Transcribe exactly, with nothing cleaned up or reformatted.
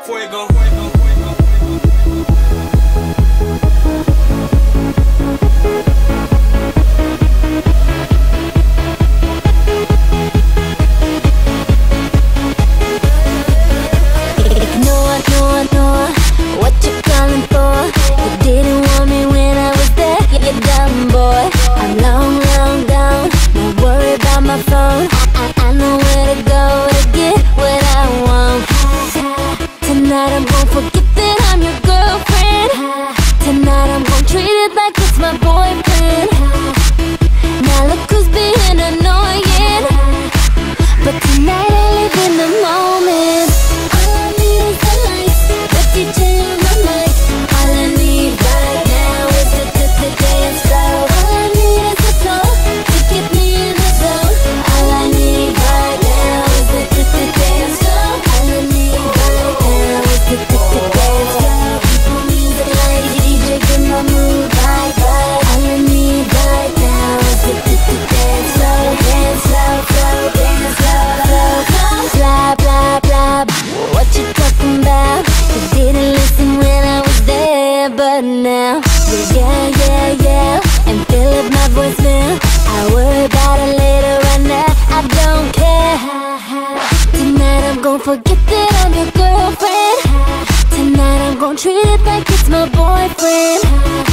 Fuego. Ignore, ignore, ignore what you're calling for. You didn't want me when I was there, you dumb boy. I'm long, long gone, don't worry about my phone. I, I, I know where to go to get what I want. Tonight I'm gon' forget that I'm your girlfriend. Tonight I'm gon' treat it like it's my boyfriend. Now look who's being annoying, but tonight I live in the moment. All I need is the lights, the D J on my mic. All I need right now is the, the, the dance floor. All I need is the floor to get me in the zone. All I need right now is the, the, the dance floor. All I need right now is the, the, the dance floor. People music like D J, get my mood right, right. All I need right now is the, the, the dance floor. Dance floor, floor, dance floor, floor. Blah, blah, blah, what you talking about? You didn't listen when I was there, but now yeah, yeah, yeah, and fill up my voicemail. I worry about it later, right now I don't care. Tonight I'm gon' forget that I'm your girlfriend. Tonight I'm gon' treat it like it's my boyfriend.